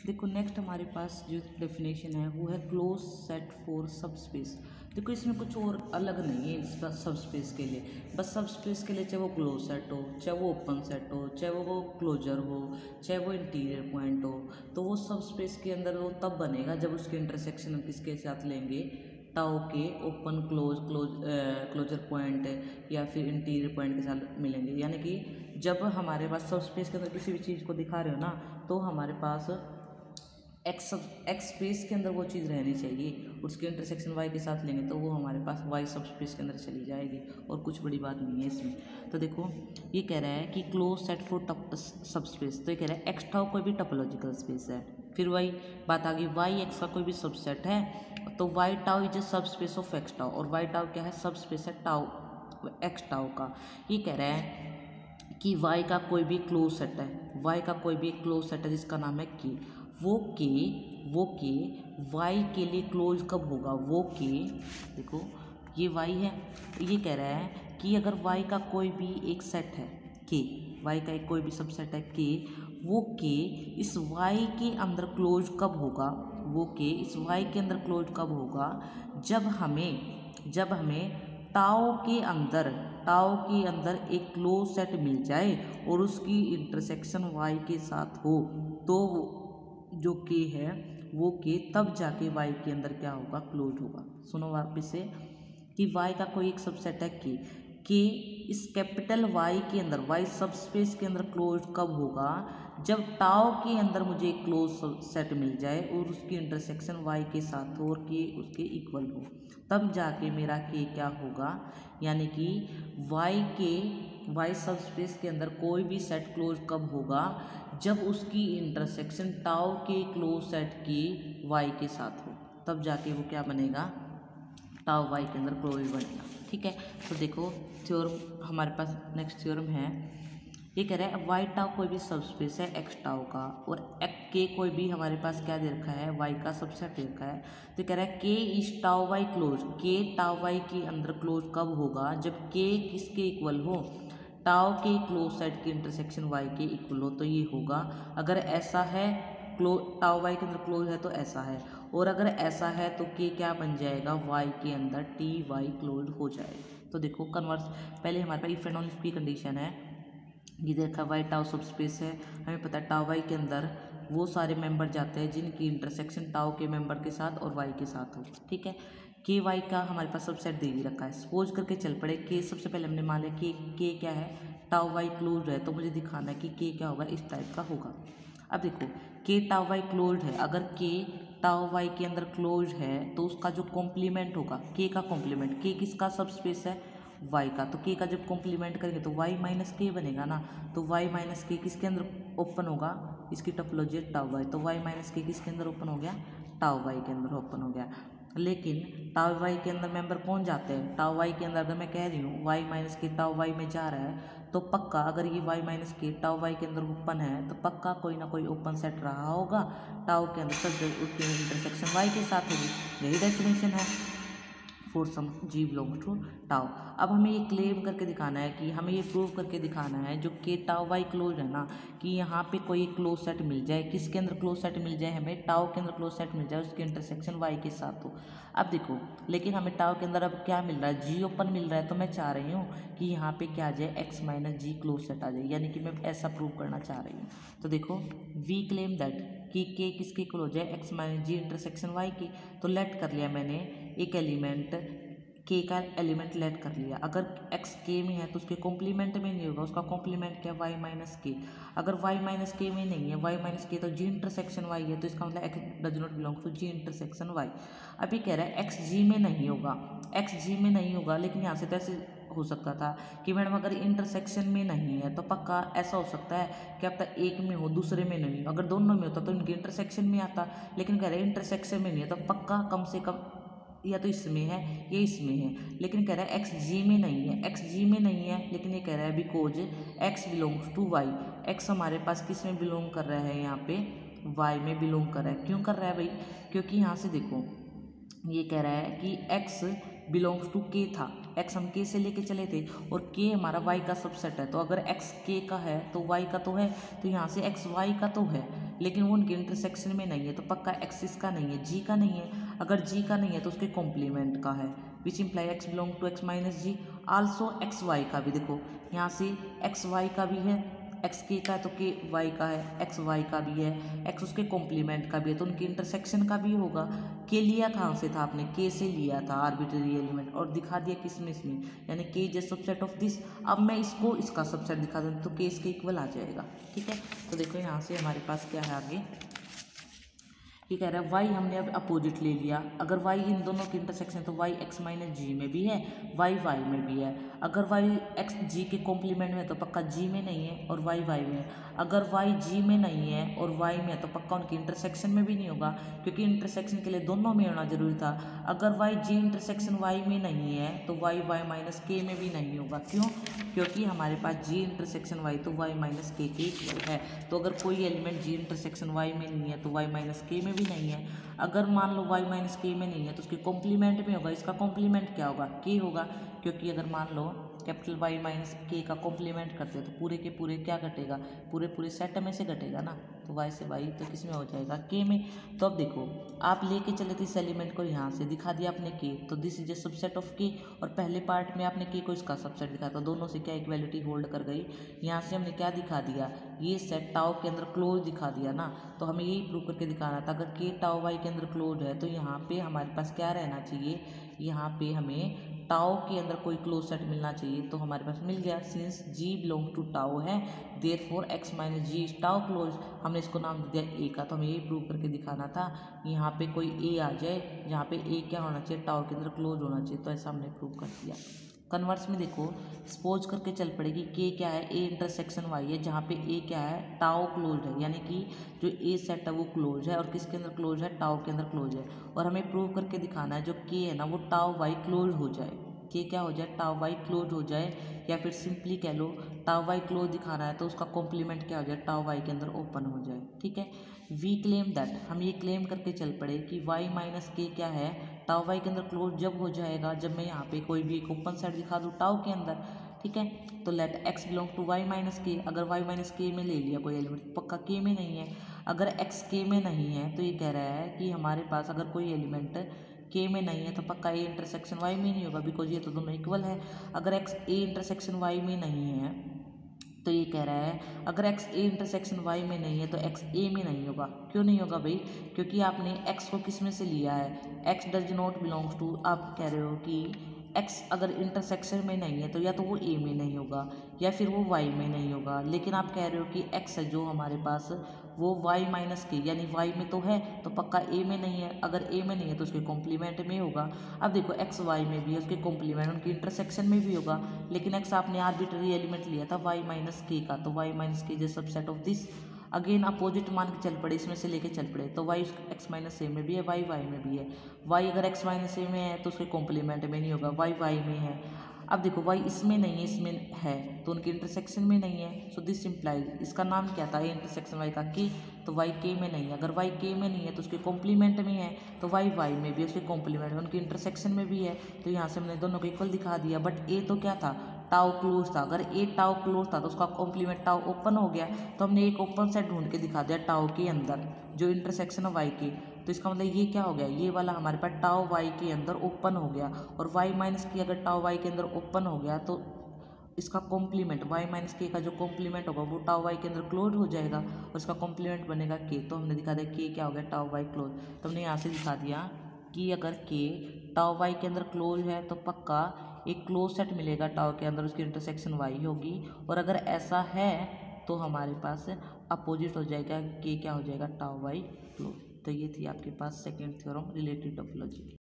देखो नेक्स्ट हमारे पास जो डेफिनेशन है वो है close set for sub space. देखो इसमें कुछ और अलग नहीं है इसका सब स्पेस के लिए, बस सब स्पेस के लिए चाहे वो क्लोज सेट हो, चाहे वो ओपन सेट हो, चाहे वो क्लोजर हो, चाहे वो इंटीरियर पॉइंट हो, तो वो सब स्पेस के अंदर वो तब बनेगा जब उसके इंटरसेक्शन हम किसके साथ लेंगे, टाउ के ओपन क्लोजर पॉइंट या फिर इंटीरियर पॉइंट के साथ मिलेंगे। यानी कि जब हमारे पास सब स्पेस के अंदर किसी भी चीज़ को दिखा रहे हो ना, तो हमारे पास एक्स स्पेस के अंदर वो चीज़ रहनी चाहिए, उसके इंटरसेक्शन वाई के साथ लेंगे तो वो हमारे पास वाई सब स्पेस के अंदर चली जाएगी, और कुछ बड़ी बात नहीं है इसमें। तो देखो ये कह रहा है कि close set for sub space, तो ये कह रहा है एक्स टाउ कोई भी टोपोलॉजिकल स्पेस है। फिर वही बात आ गई, वाई एक्स का कोई भी सबसेट है, तो Y tau is a sub space of X tau, और वाई टाउ क्या है, सब स्पेस है टाउ एक्स टाउ का। ये कह रहा है कि वाई का कोई भी क्लोज सेट है, वाई का कोई भी क्लोज सेट है जिसका नाम है के, वो के वाई के लिए क्लोज कब होगा, वो के देखो ये वाई है, ये कह रहा है कि अगर वाई का कोई भी एक सेट है के, वाई का एक कोई भी सबसेट है के, वो के इस वाई के अंदर क्लोज कब होगा, वो के इस वाई के अंदर क्लोज कब होगा, जब हमें टाउ के अंदर एक क्लोज सेट मिल जाए और उसकी इंटरसेक्शन वाई के साथ हो, तो जो के है वो के तब जाके वाई के अंदर क्या होगा, क्लोज होगा। सुनो वापस से कि वाई का कोई एक सबसेट है के इस कैपिटल वाई के अंदर, वाई सब स्पेस के अंदर क्लोज कब होगा, जब टाउ के अंदर मुझे एक क्लोज सेट मिल जाए और उसकी इंटरसेक्शन वाई के साथ हो और के उसके इक्वल हो, तब जाके मेरा के क्या होगा। यानी कि वाई सब स्पेस के अंदर कोई भी सेट क्लोज कब होगा, जब उसकी इंटरसेक्शन टाउ के क्लोज सेट की वाई के साथ हो, तब जाके वो क्या बनेगा, टाउ वाई के अंदर क्लोज बनेगा। ठीक है, तो देखो थ्योरम हमारे पास नेक्स्ट थ्योरम है, ये कह रहा है वाई टाउ कोई भी सब स्पेस है एक्स टाउ का, और के कोई भी हमारे पास क्या दे रखा है, वाई का सबसेट दे रखा है। तो कह रहा है के इज टाउ वाई क्लोज, के टाउ वाई के अंदर क्लोज कब होगा, जब के किसके इक्वल हो, टाउ के क्लोज सेट की इंटरसेक्शन वाई के इक्वल हो, तो ये होगा। अगर ऐसा है टाउ वाई के अंदर क्लोज है तो ऐसा है, और अगर ऐसा है तो के क्या बन जाएगा, वाई के अंदर टी वाई क्लोज हो जाएगा। तो देखो कन्वर्स, पहले हमारे पास इफ एंड ओनली इफ की कंडीशन है, ये देखा वाई टाउ सब स्पेस है, हमें पता है टाउ वाई के अंदर वो सारे मेंबर जाते हैं जिनकी इंटरसेक्शन टाउ के मेंबर के साथ और वाई के साथ हो। ठीक है, के वाई का हमारे पास सबसेट दे ही रखा है, सपोज करके चल पड़े के, सबसे पहले हमने मान लिया कि के क्या है, टाउ वाई क्लोज है, तो मुझे दिखाना है कि के क्या होगा, इस टाइप का होगा। अब देखो के टाउ वाई क्लोज है, अगर के टाउ वाई के अंदर क्लोज है तो उसका जो कॉम्प्लीमेंट होगा, के का कॉम्प्लीमेंट, के किसका सब स्पेस है, वाई का, तो के का जब कॉम्प्लीमेंट करेंगे तो वाई माइनस के बनेगा ना, तो वाई माइनस के किसके अंदर ओपन होगा, इसकी टोपोलॉजी टाउ वाई, तो वाई माइनस के किसके अंदर ओपन हो गया, टाउ वाई के अंदर ओपन हो गया। लेकिन टाउ वाई के अंदर मेंबर कौन जाते हैं, टाउ वाई के अंदर अगर मैं कह रही हूँ Y minus K tau Y में जा रहा है, तो पक्का अगर ये Y minus K tau Y के अंदर ओपन है तो पक्का कोई ना कोई ओपन सेट रहा होगा टाउ के अंदर, सब उसके इंटरसेक्शन वाई के साथ होगी। यही डेफिनेशन है for some G belongs to tau. अब हमें ये क्लेम करके दिखाना है, कि हमें ये प्रूव करके दिखाना है जो के टाउ वाई क्लोज है ना, कि यहाँ पे कोई क्लोज सेट मिल जाए, किसके अंदर क्लोज सेट मिल जाए, हमें टाउ के अंदर क्लोज सेट मिल जाए, उसकी इंटरसेक्शन वाई के साथ हो। अब देखो लेकिन हमें टाउ के अंदर अब क्या मिल रहा है, जी ओपन मिल रहा है, तो मैं चाह रही हूँ कि यहाँ पे क्या आ जाए, X minus G close set आ जाए, यानी कि मैं ऐसा प्रूव करना चाह रही हूँ। तो देखो वी क्लेम दैट कि के किसके इक्वल हो जाए, X minus G intersection Y की, तो लेट कर लिया मैंने एक एलिमेंट के का एलिमेंट लेट कर लिया, अगर एक्स के में है तो उसके कॉम्प्लीमेंट में नहीं होगा, उसका कॉम्प्लीमेंट क्या, वाई माइनस के, अगर वाई माइनस के में नहीं है, वाई माइनस के तो जी इंटरसेक्शन वाई है, तो इसका मतलब X does not belong to G intersection Y. अभी कह रहा है एक्स जी में नहीं होगा, एक्स जी में नहीं होगा, लेकिन यहाँ से तो ऐसे हो सकता था कि मैडम अगर इंटरसेक्शन में नहीं है तो पक्का ऐसा हो सकता है कि अब तक एक में हो दूसरे में नहीं, अगर दोनों में होता तो इनके इंटरसेक्शन में आता, लेकिन कह रहे हैं इंटरसेक्शन में नहीं है तो पक्का कम से कम या तो इसमें है या इसमें है, लेकिन कह रहा है एक्स जी में नहीं है, एक्स जी में नहीं है, लेकिन ये कह रहा है because X belongs to Y, X हमारे पास किस में बिलोंग कर रहा है, यहाँ पे वाई में बिलोंग कर रहा है। क्यों कर रहा है भाई, क्योंकि यहाँ से देखो ये कह रहा है कि एक्स बिलोंग्स टू के था, एक्स हम के से लेके चले थे और के हमारा वाई का सबसेट है, तो अगर एक्स के का है तो वाई का तो है, तो यहाँ से एक्स वाई का तो है, लेकिन वो उनके इंटरसेक्शन में नहीं है, तो पक्का एक्स इसका नहीं है, जी का नहीं है। अगर जी का नहीं है तो उसके कॉम्प्लीमेंट का है, which imply X belong to X minus G. Also X Y का भी देखो, यहाँ से एक्स वाई का भी है, एक्स के का है तो के वाई का है, एक्स वाई का भी है, एक्स उसके कॉम्प्लीमेंट का भी है, तो उनके इंटरसेक्शन का भी होगा। के लिया कहाँ से था आपने, के से लिया था आर्बिट्ररी एलिमेंट, और दिखा दिया किस में, इसमें, यानी के इज सबसेट ऑफ दिस। अब मैं इसको इसका सबसेट दिखा दूँ तो के इसके इक्वल आ जाएगा। ठीक है, तो देखो यहाँ से हमारे पास क्या है आगे, ये कह रहा है वाई हमने अब अपोजिट ले लिया। अगर वाई इन दोनों के इंटरसेक्शन तो वाई एक्स माइनस जी में भी है, वाई वाई में भी है। अगर वाई एक्स जी के कॉम्प्लीमेंट में तो पक्का जी में नहीं है और वाई वाई में है। अगर वाई जी में नहीं है और वाई में है तो पक्का उनके इंटरसेक्शन में भी नहीं होगा, क्योंकि इंटरसेक्शन के लिए दोनों में होना जरूरी था। अगर वाई जी इंटरसेक्शन वाई में नहीं है तो वाई वाई माइनस के में भी नहीं होगा। क्यों? क्योंकि हमारे पास जी इंटरसेक्शन वाई तो वाई माइनस के है। तो अगर कोई एलिमेंट जी इंटरसेक्शन वाई में नहीं है तो वाई माइनस के में भी नहीं है। अगर मान लो वाई माइनस के में नहीं है तो उसके कॉम्प्लीमेंट में होगा। इसका कॉम्प्लीमेंट क्या होगा? के होगा, क्योंकि अगर मान लो कैपिटल वाई माइनस के का कॉम्प्लीमेंट करते हैं तो पूरे के पूरे क्या घटेगा, पूरे पूरे सेट में से घटेगा ना, तो वाई से वाई तो किस में हो जाएगा, के में। तो अब देखो आप लेके चले थे इस एलिमेंट को, यहाँ से दिखा दिया आपने के, तो this is a subset of K, और पहले पार्ट में आपने के को इसका सबसेट दिखा, तो दोनों से क्या इक्वालिटी होल्ड कर गई। यहाँ से हमने क्या दिखा दिया, ये सेट टाउ के अंदर क्लोज दिखा दिया ना, तो हमें यही प्रूव करके दिखाना था। अगर के टाउ वाई के अंदर क्लोज है तो यहाँ पे हमारे पास क्या रहना चाहिए, यहाँ पे हमें टाओ के अंदर कोई क्लोज सेट मिलना चाहिए, तो हमारे पास मिल गया। Since G belong to tau है therefore X minus G is tau close, हमने इसको नाम दे दिया ए का, तो हमें यही प्रूव करके दिखाना था। यहाँ पे कोई ए आ जाए, यहाँ पे ए क्या होना चाहिए, टाओ के अंदर क्लोज होना चाहिए, तो ऐसा हमने प्रूव कर दिया। कन्वर्स में देखो सपोज करके चल पड़ेगी, के क्या है, ए इंटरसेक्शन वाई है, जहाँ पे ए क्या है, टाओ क्लोज है, यानी कि जो ए सेट है वो क्लोज है, और किसके अंदर क्लोज है, टाओ के अंदर क्लोज है। और हमें प्रूव करके दिखाना है जो के है ना वो टाओ वाई क्लोज हो जाए, के क्या हो जाए, टाओ वाई क्लोज हो जाए, या फिर सिंपली कह लो टाओ वाई क्लोज दिखाना है तो उसका कॉम्प्लीमेंट क्या हो जाए, टाओ वाई के अंदर ओपन हो जाए। ठीक है, वी क्लेम दैट, हम ये क्लेम करके चल पड़े कि वाई माइनस के क्या है, टाओ वाई के अंदर क्लोज जब हो जाएगा जब मैं यहाँ पे कोई भी एक ओपन सेट दिखा दूँ टाओ के अंदर। ठीक है, तो let X belong to Y minus K, अगर वाई माइनस के में ले लिया कोई एलिमेंट, पक्का के में नहीं है। अगर एक्स के में नहीं है तो ये कह रहा है कि हमारे पास अगर कोई एलिमेंट के में नहीं है तो पक्का ए इंटरसेक्शन वाई में नहीं होगा, बिकॉज ये तो दोनों इक्वल है। अगर एक्स ए इंटरसेक्शन वाई में नहीं है तो ये कह रहा है अगर एक्स ए इंटरसेक्शन वाई में नहीं है तो एक्स ए में नहीं होगा। क्यों नहीं होगा भाई? क्योंकि आपने एक्स को किस में से लिया है, X does not belongs to, आप कह रहे हो कि एक्स अगर इंटरसेक्शन में नहीं है तो या तो वो ए में नहीं होगा या फिर वो वाई में नहीं होगा, लेकिन आप कह रहे हो कि एक्स है जो हमारे पास वो वाई माइनस के यानी वाई में तो है, तो पक्का ए में नहीं है। अगर ए में नहीं है तो उसके कॉम्प्लीमेंट में होगा। अब देखो एक्स वाई में भी है, उसके कॉम्प्लीमेंट उनकी इंटरसेक्शन में भी होगा, लेकिन एक्स आपने आर्बिट्ररी एलिमेंट लिया था वाई माइनस के का, तो वाई माइनस के जो subset of this, again opposite मान के चल पड़े, इसमें से लेके चल पड़े, तो वाई एक्स माइनस ए में भी है, वाई वाई में भी है। वाई अगर एक्स माइनस ए में है तो उसके कॉम्प्लीमेंट में नहीं होगा, वाई वाई में है। अब देखो वाई इसमें नहीं है, इसमें है, तो उनके इंटरसेक्शन में नहीं है, सो दिस इम्प्लाइज, इसका नाम क्या था, ए इंटरसेक्शन वाई का के, तो वाई के में नहीं है। अगर वाई के में नहीं है तो उसके कॉम्प्लीमेंट में है, तो वाई वाई में भी, उसके कॉम्प्लीमेंट में, उनके इंटरसेक्शन में भी है, तो यहाँ से हमने दोनों को इक्वल दिखा दिया। बट ए तो क्या था, टाउ क्लोज था। अगर ए टाउ क्लोज था तो उसका कॉम्प्लीमेंट टाउ ओपन हो गया, तो हमने एक ओपन सेट ढूंढ के दिखा दिया टाउ के अंदर जो इंटरसेक्शन है वाई के, तो इसका मतलब ये क्या हो गया, ये वाला हमारे पास टाउ वाई के अंदर ओपन हो गया, और वाई माइनस की अगर टाउ वाई के अंदर ओपन हो गया तो इसका कॉम्प्लीमेंट वाई माइनस के का जो कॉम्प्लीमेंट होगा वो टाउ वाई के अंदर क्लोज हो जाएगा, और इसका कॉम्प्लीमेंट बनेगा के, तो हमने दिखा दिया के क्या हो गया, टाउ वाई क्लोज। तो हमने यहाँ से दिखा दिया कि अगर के टाउ वाई के अंदर क्लोज है तो पक्का एक क्लोज सेट मिलेगा टाउ के अंदर, उसकी इंटरसेक्शन वाई होगी, और अगर ऐसा है तो हमारे पास अपोजिट हो जाएगा, के क्या हो जाएगा, टाउ वाई क्लोज। तो ये थी आपके पास सेकेंड थ्योरम रिलेटेड टोपोलॉजी।